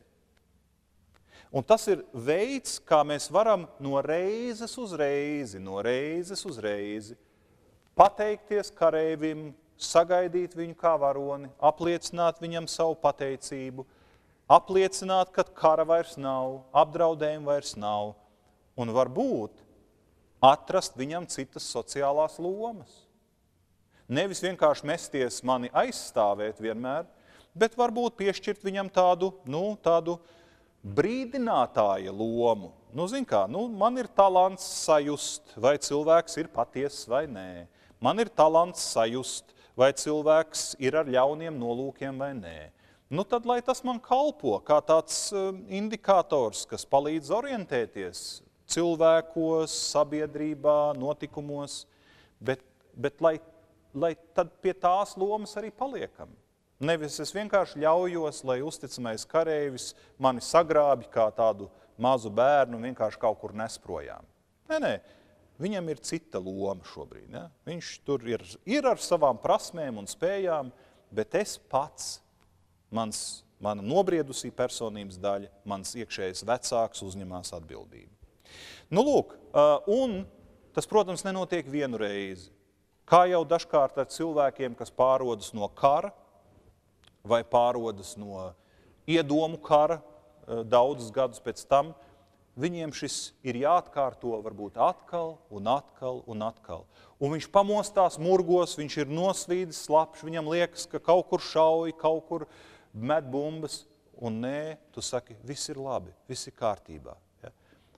Un tas ir veids, kā mēs varam no reizes uz reizi, no reizes uz reizi pateikties kareivim, sagaidīt viņu kā varoni, apliecināt viņam savu pateicību, apliecināt, ka kara vairs nav, apdraudējumu vairs nav, un varbūt atrast viņam citas sociālās lomas. Nevis vienkārši mesties mani aizstāvēt vienmēr, bet varbūt piešķirt viņam tādu, nu, tādu brīdinātāja lomu. Nu, zin kā, nu, man ir talants sajust, vai cilvēks ir patiess vai nē. Man ir talants sajust, vai cilvēks ir ar ļauniem nolūkiem vai nē. Nu, tad, lai tas man kalpo kā tāds indikators, kas palīdz orientēties cilvēkos, sabiedrībā, notikumos, bet, bet lai lai tad pie tās lomas arī paliekam. Nevis es vienkārši ļaujos, lai uzticamais kareivis mani sagrābi kā tādu mazu bērnu un vienkārši kaut kur nesprojām. Nē, nē, viņam ir cita loma šobrīd. Ja? Viņš tur ir, ir ar savām prasmēm un spējām, bet es pats, mans, mana nobriedusī personības daļa, mans iekšējais vecāks uzņemās atbildību. Nu, lūk, un tas, protams, nenotiek vienu reizi. Kā jau dažkārt ar cilvēkiem, kas pārodas no kara vai pārodas no iedomu kara daudzus gadus pēc tam, viņiem šis ir jāatkārto varbūt atkal un atkal un atkal. Un viņš pamostās murgos, viņš ir nosvīdis slapš, viņam liekas, ka kaut kur šauj, kaut kur met bumbas, un nē, tu saki, viss ir labi, viss ir kārtībā. Ja?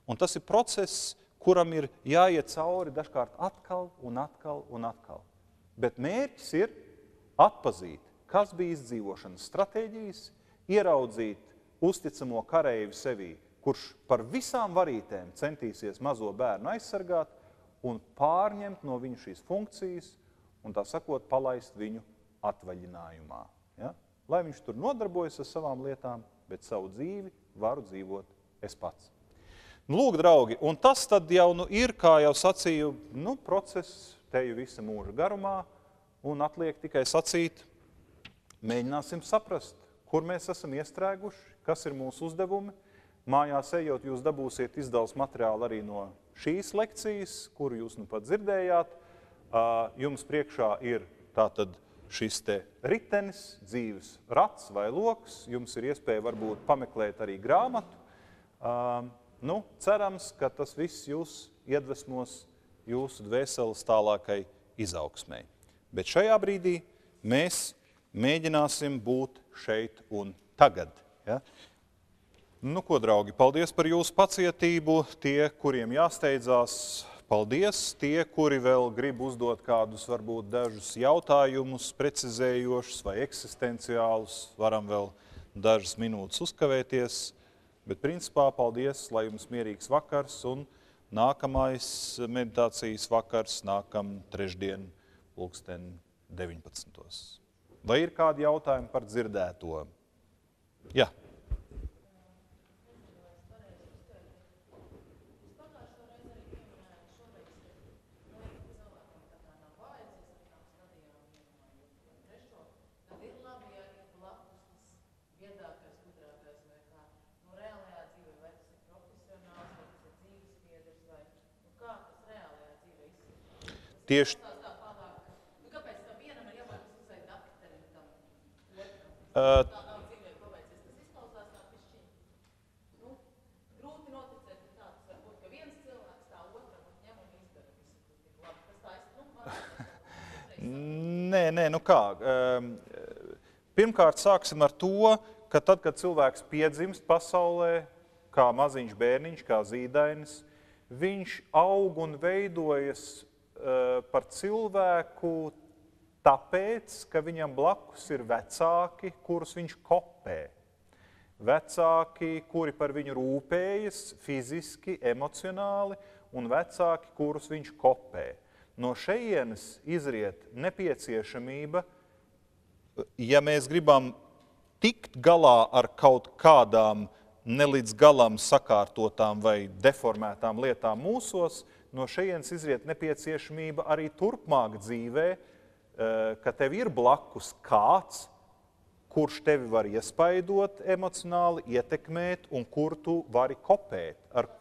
Un tas ir process, kuram ir jāiet cauri dažkārt atkal un atkal un atkal. Bet mērķis ir atpazīt, kas bija izdzīvošanas stratēģijas, ieraudzīt uzticamo kareivi sevī, kurš par visām varītēm centīsies mazo bērnu aizsargāt un pārņemt no viņu šīs funkcijas un, tā sakot, palaist viņu atvaļinājumā. Ja? Lai viņš tur nodarbojas ar savām lietām, bet savu dzīvi varu dzīvot es pats. Nu, lūk, draugi, un tas tad jau nu, ir, kā jau sacīju, nu, process teju visa mūža garumā, un atliek tikai sacīt, mēģināsim saprast, kur mēs esam iestrēguši, kas ir mūsu uzdevumi. Mājās ejot, jūs dabūsiet izdevums materiālu arī no šīs lekcijas, kuru jūs nu pat dzirdējāt. Jums priekšā ir tātad šis te ritenis, dzīves rats vai loks. Jums ir iespēja varbūt pameklēt arī grāmatu. Nu, cerams, ka tas viss jūs iedvesmos jūsu dvēseles tālākai izaugsmei. Bet šajā brīdī mēs mēģināsim būt šeit un tagad. Ja? Nu, ko, draugi, paldies par jūsu pacietību. Tie, kuriem jāsteidzās, paldies. Tie, kuri vēl grib uzdot kādus, varbūt dažus jautājumus, precizējošus vai eksistenciālus, varam vēl dažas minūtes uzkavēties. Bet principā paldies, lai jums mierīgs vakars un nākamais meditācijas vakars nākam trešdien pulksten deviņpadsmitos. Vai ir kādi jautājumi par dzirdēto? Jā. Tieši Kāpēc tam vienam ir jābūt uzsveikt dakterim tam otram? Uh, Tā nav dzīvē paveicies. Tas izklausās tā pišķiņ. Nu, grūti noticēt, ka tā tas var būt, ka viens cilvēks tā otram un ņem un izdara visu, kur tik labi. Tas tā es, nu, man Nē, nē, nu kā. Pirmkārt, sāksim ar to, ka tad, kad cilvēks piedzimst pasaulē, kā maziņš bērniņš, kā zīdainis, viņš aug un veidojas par cilvēku tāpēc, ka viņam blakus ir vecāki, kurus viņš kopē. Vecāki, kuri par viņu rūpējas fiziski, emocionāli, un vecāki, kurus viņš kopē. No šejienes izriet nepieciešamība, ja mēs gribam tikt galā ar kaut kādām nelīdz galam sakārtotām vai deformētām lietām mūsos, no šejienes izriet nepieciešamība arī turpmāk dzīvē, ka tev ir blakus kāds, kurš tevi var iespaidot emocionāli, ietekmēt un kur tu vari kopēt. Ar...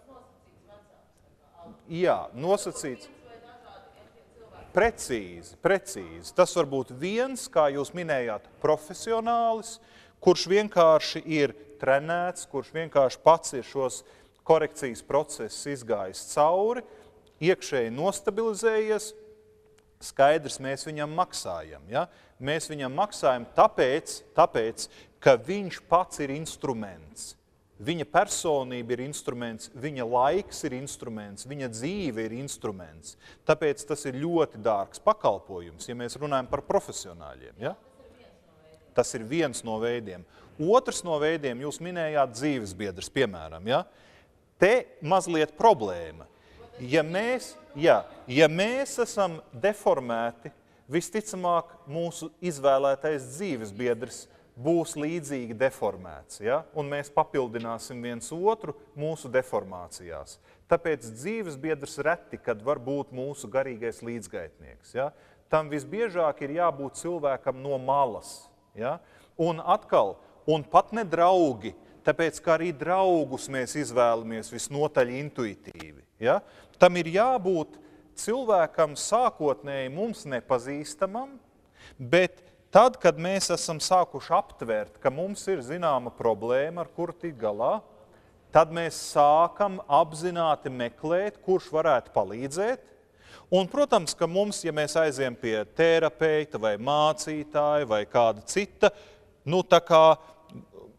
Jā, nosacīts. Precīzi, precīzi. Tas var būt viens, kā jūs minējāt, profesionālis, kurš vienkārši ir trenēts, kurš vienkārši pats ir šos korekcijas procesus izgājis cauri, iekšēji nostabilizējies, skaidrs, mēs viņam maksājam. Ja? Mēs viņam maksājam tāpēc, tāpēc, ka viņš pats ir instruments. Viņa personība ir instruments, viņa laiks ir instruments, viņa dzīve ir instruments. Tāpēc tas ir ļoti dārgs pakalpojums, ja mēs runājam par profesionāļiem. Ja? Tas ir viens no veidiem. Otrs no veidiem, jūs minējāt dzīvesbiedrs, piemēram. Ja? Te mazliet problēma. Ja mēs, jā, ja mēs esam deformēti, visticamāk mūsu izvēlētais dzīvesbiedrs būs līdzīgi deformēts, ja? Un mēs papildināsim viens otru mūsu deformācijās. Tāpēc dzīvesbiedrs reti, kad var būt mūsu garīgais līdzgaitnieks. Ja? Tam visbiežāk ir jābūt cilvēkam no malas. Ja? Un atkal, un pat ne draugi, tāpēc, ka arī draugus mēs izvēlamies visnotaļ intuitīvi. Ja? Tam ir jābūt cilvēkam sākotnēji mums nepazīstamam, bet tad, kad mēs esam sākuši aptvērt, ka mums ir zināma problēma, ar kuru tikt galā, tad mēs sākam apzināti meklēt, kurš varētu palīdzēt. Un, protams, ka mums, ja mēs aiziem pie terapeita vai mācītāja vai kāda cita, nu tā kā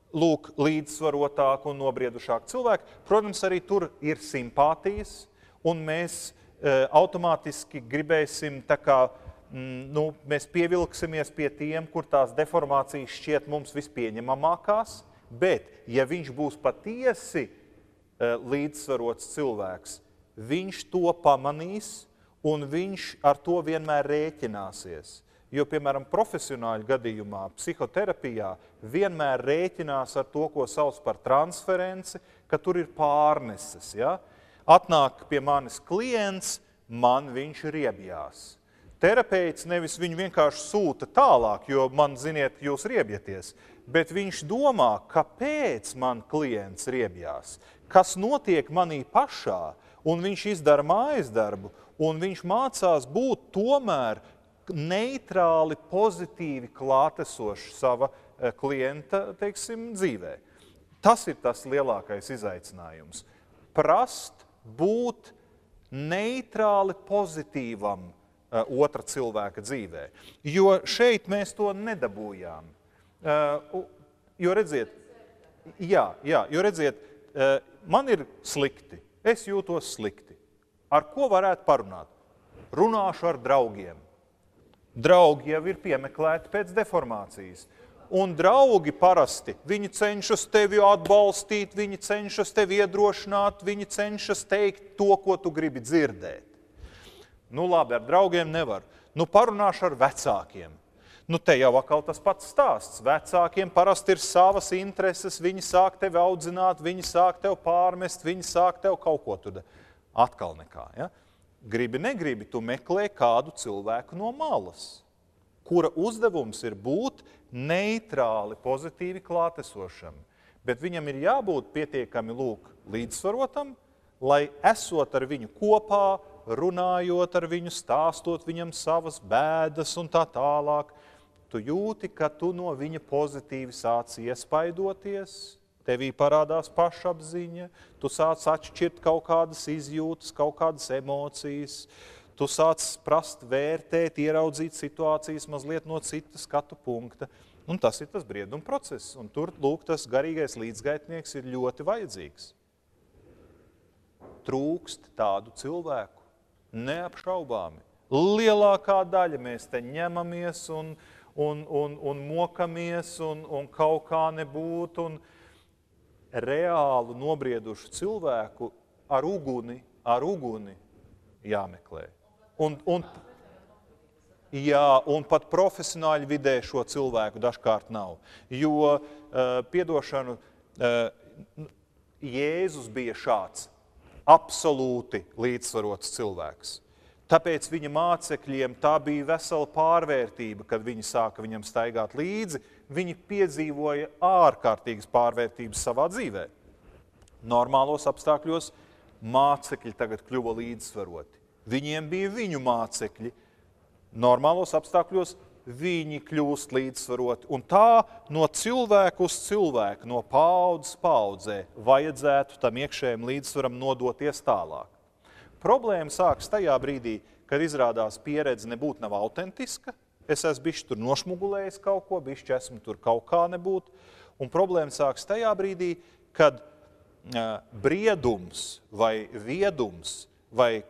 lūk, līdzsvarotāku un nobriedušāku cilvēku. Protams, arī tur ir simpātijas, un mēs e, automātiski gribēsim tā kā, mm, nu, mēs pievilksimies pie tiem, kur tās deformācijas šķiet mums vispieņemamākās, bet, ja viņš būs patiesi e, līdzsvarots cilvēks, viņš to pamanīs, un viņš ar to vienmēr rēķināsies. Jo, piemēram, profesionāļu gadījumā, psihoterapijā, vienmēr rēķinās ar to, ko sauc par transferenci, ka tur ir pārneses. Ja? Atnāk pie manis klients, man viņš riebjās. Terapeits nevis viņu vienkārši sūta tālāk, jo man, ziniet, jūs riebjaties, bet viņš domā, kāpēc man klients riebjās, kas notiek manī pašā, un viņš izdara mājas darbu, un viņš mācās būt tomēr neitrāli, pozitīvi klātesoši sava klienta, teiksim, dzīvē. Tas ir tas lielākais izaicinājums. Prast būt neitrāli pozitīvam uh, otra cilvēka dzīvē. Jo šeit mēs to nedabūjām. Uh, jo redziet, jā, jā, jo redziet, uh, man ir slikti, es jūtos slikti. Ar ko varētu parunāt? Runāšu ar draugiem. Draugi jau ir piemeklēti pēc deformācijas. Un draugi parasti, viņi cenšas tevi atbalstīt, viņi cenšas tevi iedrošināt, viņi cenšas teikt to, ko tu gribi dzirdēt. Nu labi, ar draugiem nevar. Nu parunāšu ar vecākiem. Nu te jau atkal tas pats stāsts. Vecākiem parasti ir savas intereses, viņi sāk tevi audzināt, viņi sāk tev pārmest, viņi sāk tev kaut ko tur. Atkal nekā, ja? Gribi, negribi, tu meklē kādu cilvēku no malas, kura uzdevums ir būt neitrāli, pozitīvi klātesošam. Bet viņam ir jābūt pietiekami lūk līdzsvarotam, lai esot ar viņu kopā, runājot ar viņu, stāstot viņam savas bēdas un tā tālāk, tu jūti, ka tu no viņa pozitīvi sāc iespaidoties, tevī parādās pašapziņa, tu sāc atšķirt kaut kādas izjūtas, kaut kādas emocijas, tu sāc prast vērtēt, ieraudzīt situācijas mazliet no cita skatu punkta. Un tas ir tas brieduma process. Un tur, lūk, tas garīgais līdzgaitnieks ir ļoti vajadzīgs. Trūkst tādu cilvēku, neapšaubāmi. Lielākā daļa mēs te ņemamies un, un, un, un mokamies un, un kaut kā nebūt. Un, reālu nobriedušu cilvēku ar uguni, ar uguni jāmeklē. Un, un, jā, un pat profesionāļu vidē šo cilvēku dažkārt nav. Jo, uh, piedošanu, uh, Jēzus bija šāds absolūti līdzsvarots cilvēks. Tāpēc viņa mācekļiem tā bija vesela pārvērtība, kad viņi sāka viņam staigāt līdzi, viņi piedzīvoja ārkārtīgas pārvērtības savā dzīvē. Normālos apstākļos mācekļi tagad kļuva līdzsvaroti. Viņiem bija viņu mācekļi. Normālos apstākļos viņi kļūst līdzsvaroti. Un tā no cilvēku uz cilvēku, no paaudzes paaudzē vajadzētu tam iekšējiem līdzsvaram nodoties tālāk. Problēma sākas tajā brīdī, kad izrādās pieredze nebūt nav autentiska. Es esmu bišķi tur nošmugulējis kaut ko, bišķi esmu tur kaut kā nebūt. Un problēma sākas tajā brīdī, kad uh, briedums vai viedums vai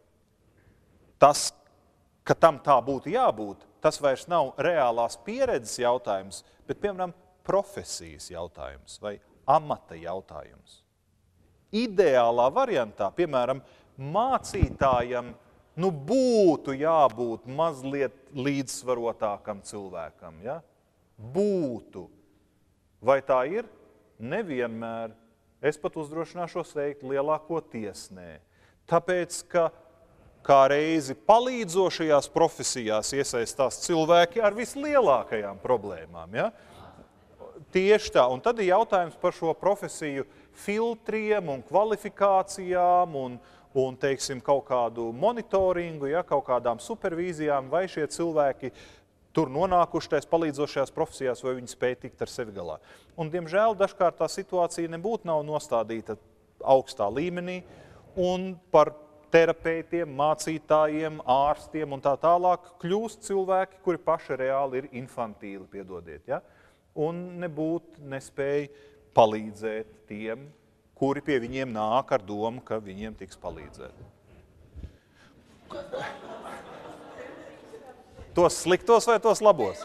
tas, ka tam tā būtu jābūt, tas vairs nav reālās pieredzes jautājums, bet, piemēram, profesijas jautājums vai amata jautājums. Ideālā variantā, piemēram, mācītājam nu, būtu jābūt mazliet līdzsvarotākam cilvēkam. Ja? Būtu. Vai tā ir? Nevienmēr. Es pat uzdrošināšos teikt lielākoties nē. Tāpēc, ka kā reizi palīdzošajās profesijās iesaistās cilvēki ar vislielākajām problēmām. Ja? Tieši tā. Un tad ir jautājums par šo profesiju filtriem un kvalifikācijām un un, teiksim, kaut kādu monitoringu, ja, kaut kādām supervīzijām, vai šie cilvēki tur nonākuši tais palīdzošajās profesijās, vai viņi spēj tikt ar sevi galā. Un, diemžēl, dažkārt tā situācija nebūtu nav nostādīta augstā līmenī, un par terapeitiem, mācītājiem, ārstiem un tā tālāk kļūst cilvēki, kuri paši reāli ir infantīli, piedodiet. Ja? un nebūt nespēja palīdzēt tiem, kuri pie viņiem nāk ar domu, ka viņiem tiks palīdzēt. Tos sliktos vai tos labos?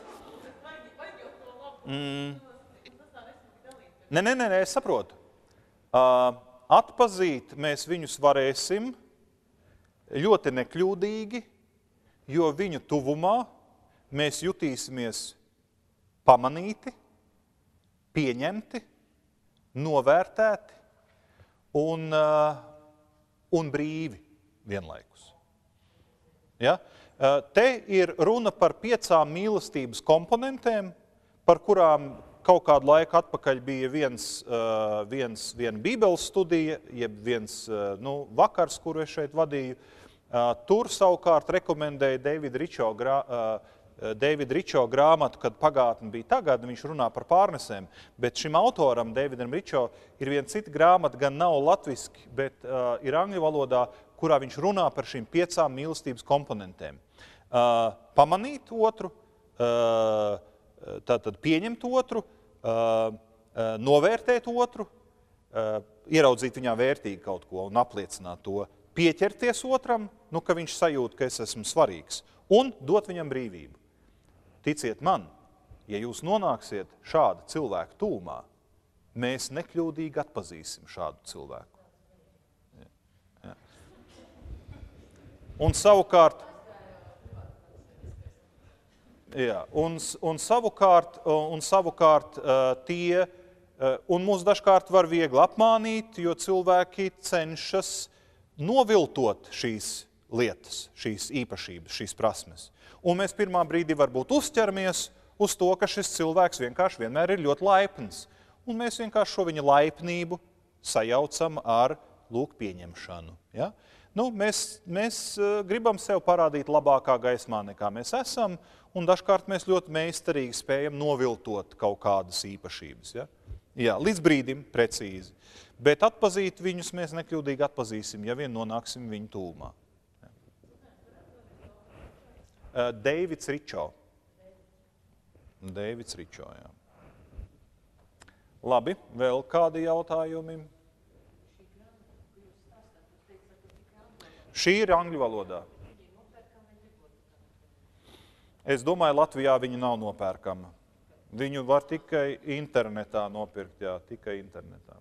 Mm. Nē, nē, nē, es saprotu. Uh, atpazīt mēs viņus varēsim ļoti nekļūdīgi, jo viņu tuvumā mēs jutīsimies pamanīti, pieņemti, novērtēti un, uh, un brīvi vienlaikus. Ja? Uh, te ir runa par piecām mīlestības komponentēm, par kurām kaut kādu laiku atpakaļ bija viens, uh, viens, viena bībeles studija, jeb viens uh, nu, vakars, kuru es šeit vadīju. Uh, tur savukārt rekomendēja Davida Ričo, grā, uh, Davida Ričo grāmatu, kad pagātne bija tagad, viņš runā par pārnesēm, bet šim autoram, Davidam Ričo, ir viena cita grāmata, gan nav latviski, bet uh, ir angļu valodā, kurā viņš runā par šīm piecām mīlestības komponentēm. Uh, pamanīt otru, uh, tātad pieņemt otru, uh, uh, novērtēt otru, uh, ieraudzīt viņā vērtīgi kaut ko un apliecināt to, pieķerties otram, nu, ka viņš sajūt, ka es esmu svarīgs, un dot viņam brīvību. Ticiet man, ja jūs nonāksiet šāda cilvēka tūmā, mēs nekļūdīgi atpazīsim šādu cilvēku. Ja. Ja. Un savukārt, jā, un, un savukārt, un savukārt tie, un mūs dažkārt var viegli apmānīt, jo cilvēki cenšas noviltot šīs lietas, šīs īpašības, šīs prasmes. Un mēs pirmā brīdī varbūt uzķeramies uz to, ka šis cilvēks vienkārši vienmēr ir ļoti laipns. Un mēs vienkārši šo viņa laipnību sajaucam ar lūk pieņemšanu. Ja? Nu, mēs, mēs gribam sev parādīt labākā gaismā, nekā mēs esam, un dažkārt mēs ļoti meistarīgi spējam noviltot kaut kādas īpašības. Ja? Jā, līdz brīdim precīzi. Bet atpazīt viņus mēs nekļūdīgi atpazīsim, ja vien nonāksim viņu tūmā. Uh, Davids Ričo. Davids Ričo, jā. Labi, vēl kādi jautājumi? Šī ir angļu valodā. Es domāju, Latvijā viņa nav nopērkama. Viņu var tikai internetā nopirkt, jā, tikai internetā.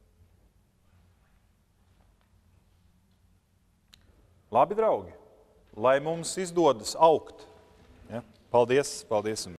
Labi, draugi, lai mums izdodas augt. Ja? Paldies, paldies.